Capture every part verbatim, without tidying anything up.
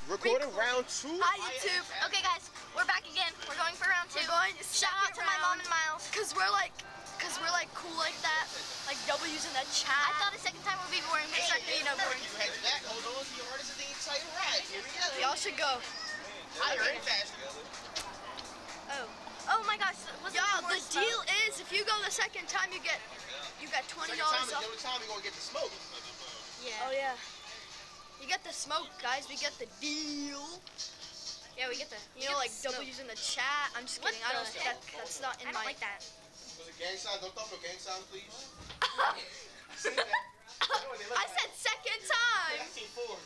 Recording round two. Hi YouTube. Okay guys, we're back again. We're going for round two. We're going Shout out to my mom and Miles. Cause we're like, cause we're like cool like that. Like W's in the chat. I thought the second time would be boring, but it's starting to be no boring. You head back, hold on to your hardest of the entire ride. Here we go. Y'all should go. Higher and faster. Oh. Oh my gosh. Was Y'all, the deal is if you go the second time, you get you got twenty Second time dollars is off. the only time we're gonna get the smoke. Yeah. Oh yeah. You get the smoke, guys. We get the deal. Yeah, we get the. You know, like W's in the chat. I'm just What kidding. I don't. the That, heck? that's not in I don't my. like that. Was it gang signs? Don't throw no gang signs, please. I seen that. I know what they look I like. said second I time. seen four.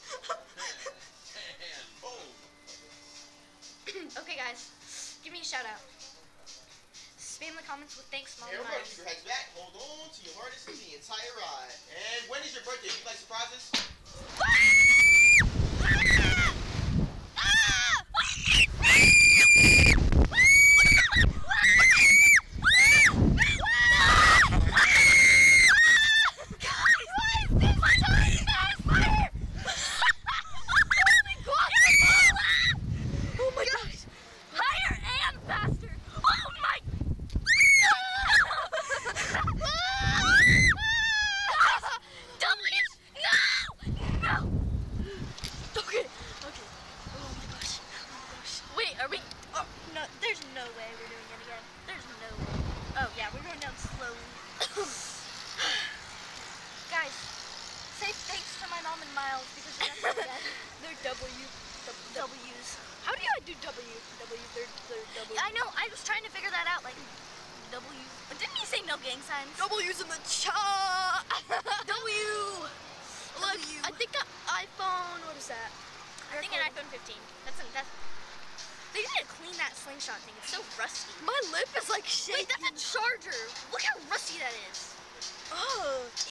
Oh. Okay guys, give me a shout out. Spam the comments with thanks, mom and Everybody, Miles. keep your heads back. Hold on to your hardest of the entire ride. And when is your birthday? Do you like surprises? Are we? Oh, no, there's no way we're doing it again. There's no way. Oh, yeah, we're going down slowly. Guys, say thanks to my mom and Miles because we got that. They're W. W's. How do you do W? W. They're, they're W. I know, I was trying to figure that out. Like, W. Didn't he say no gang signs? W's in the chat. W. Look, W. I think an iPhone. What is that? I think an iPhone fifteen. That's an, that's. They need to clean that slingshot thing. It's so rusty. My lip is like shaking. Wait, that's a charger. Look how rusty that is. Oh.